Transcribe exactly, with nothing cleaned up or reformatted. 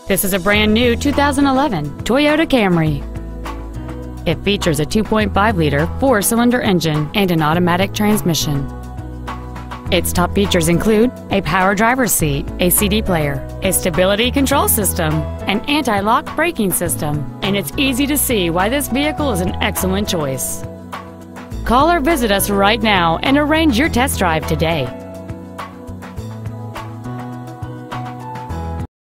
This is a brand new two thousand eleven Toyota Camry. It features a two point five liter four-cylinder engine and an automatic transmission. Its top features include a power driver's seat, a C D player, a stability control system, an anti-lock braking system, and it's easy to see why this vehicle is an excellent choice. Call or visit us right now and arrange your test drive today.